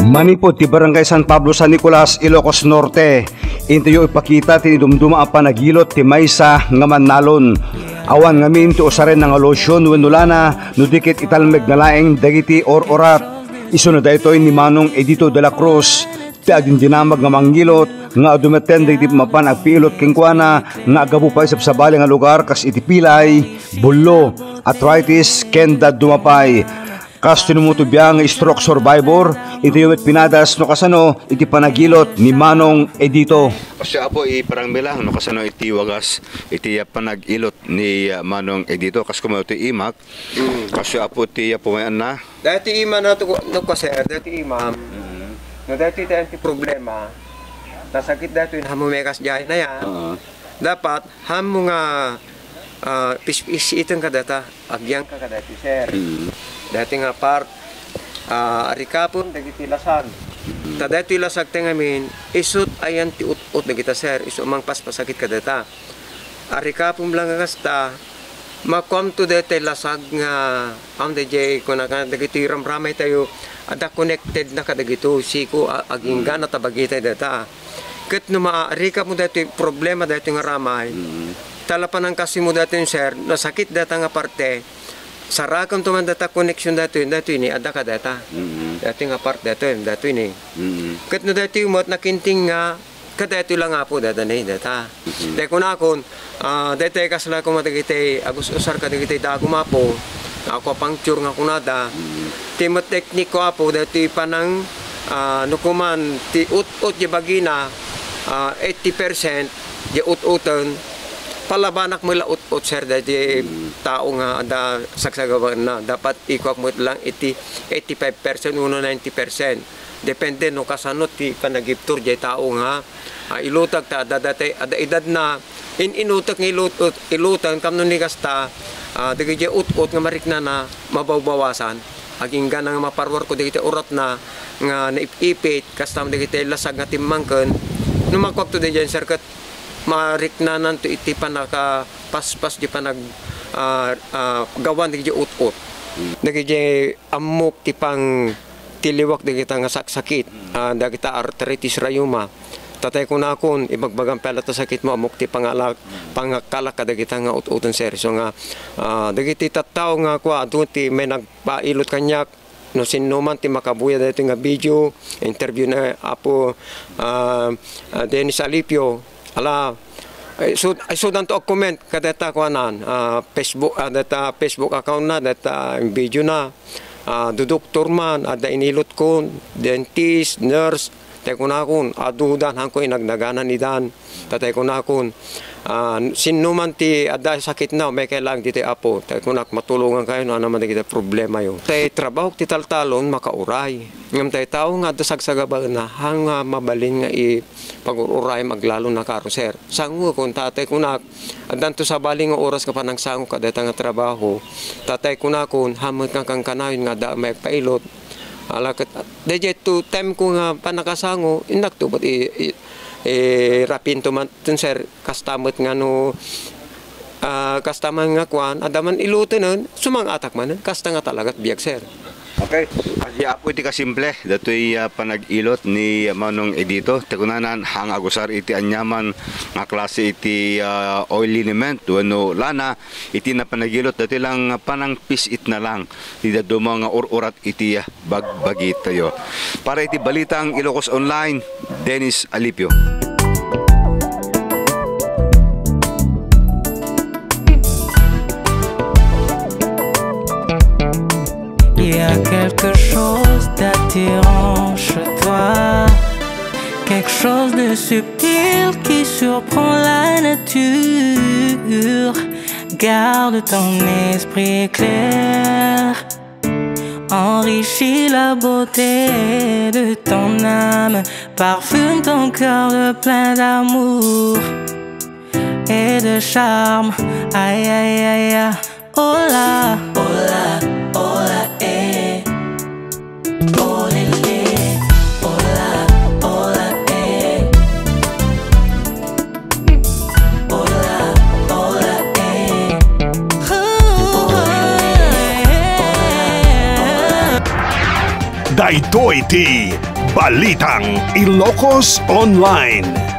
Manipod ti Barangay San Pablo San Nicolas, Ilocos Norte. Intayo ipakita tinidumduma ang panagilot ti maysa nga mannalon. Awan ngamin ti usaren nga losyon wenulana no dikit italmeg na laeng dagiti or-orat. Isunod ito'y ni Manong Edito de la Cruz. Ti aging dinamag nga manggilot nga dumeten dagiti mapan agpiilot kengkuana nga agabupay sa sabali nga lugar kas iti pilay, bullo, arthritis, kenda dumapay. Kas tinumutubiya nga stroke survivor, ito yung pinadas no kasano iti panagilot ni Manong Edito. Kasi apo parang bilang no kasano iti wagas iti panagilot ni Manong Edito kas kumayo iti imak. Kasi apo iti pumayan na. Dati ima na to no kaser, dati imam. No dati iti problema. Nasakit dati hamo mekas jay na yan. Dapat hamo nga pis itong kadata agyang ka kadati sir. Dati nga part arikapon dagiti lasag. Ta dati lasag tengamin isut ayan ti ut dagita sir isu mang paspasakit kadata. Arikapon lang kasta makom to dati lasag nga am DJ ko na dagiti ramramay tayo ada connected na kadagito siko aging gana tabagita data. Ket no maarika mo dati problema dati nga ramay. Talapan ang kasi mo dati sir nasakit data nga parte. Sarakam tuman data connection dati ini ada ka data. Dati nga part dati ini. Ket no dati umot nakinting nga kadati lang apo data ni data. Dai kun akon dati kasla ko matagitay agus usar ka dagitay dago mapo. Ako puncture nga kunada. Timo teknik ko apo dati panang nukuman ti ut di bagina 80% di ut-uton palabanak mo la ut sir dati tao nga ada saksagawan na dapat ikuak mo lang iti 85% uno 90%. Depende no kasanot ti panagiptur jay tao nga ilutag ta dati ada edad na inutak ng ilutan kam no ni kasta dagiti ut nga marikna na mabawbawasan aging ganang maparwar ko dagiti urat na nga naipipit kasta dagiti lasag nga timmangken no makwak to diyan sir ket mariknanan to iti panaka paspas di panag gawan di ut-ut. Dagiti amok ti pang tiliwak dagiti nga saksakit dagiti arthritis rayuma. Tatay ko na akon ibagbagang pala ta sakit mo amok ti pangakalak dagiti nga ut-uton sir. So nga dagiti tattao nga kwa adto ti may nagpailot kanyak no sinuman ti makabuya dati nga video interview na apo Dennis Alipio. Ala, so danto comment kadata ko anan Facebook data Facebook account na data video na doktor man ada inilot ko dentist nurse tay ko na kun adudan hangko inagnaganan idan tatay ko na kun sinuman ti ada sakit na may kailang dito apo tay ko nak matulungan kayo no naman kita problema yo tay trabaho ti taltalon makauray ngam tay tao nga dasagsagaba na hanga mabalin nga pag-uray maglalo na karo sir sango kun tatay ko nak adanto sa baling nga oras ka pa nang sango kadata nga trabaho tatay ko na kun hamot kang kanayon nga da may pailot alakat deje to time ko nga panakasango inak to but rapin to man sir kastamot nga no kastaman nga kwan adaman ilutenon sumang atak man kasta nga talagat biag sir. Okay, kasi apo iti kasimple datoy panag-ilot ni Manong Edito tekunanan hang agusar iti anyaman nga klase iti oil liniment wenno lana iti na panagilot dati lang panang pisit na lang di daduma nga urat iti bagbagit tayo. Para iti balitang Ilocos Online, Dennis Alipio. Il y a quelque chose d'attirant chez toi, quelque chose de subtil qui surprend la nature. Garde ton esprit clair, enrichis la beauté de ton âme, parfume ton cœur de plein d'amour et de charme. Aïe aïe aïe aïe, oh là, oh là. Daytoy ti Balitang Ilocos Online.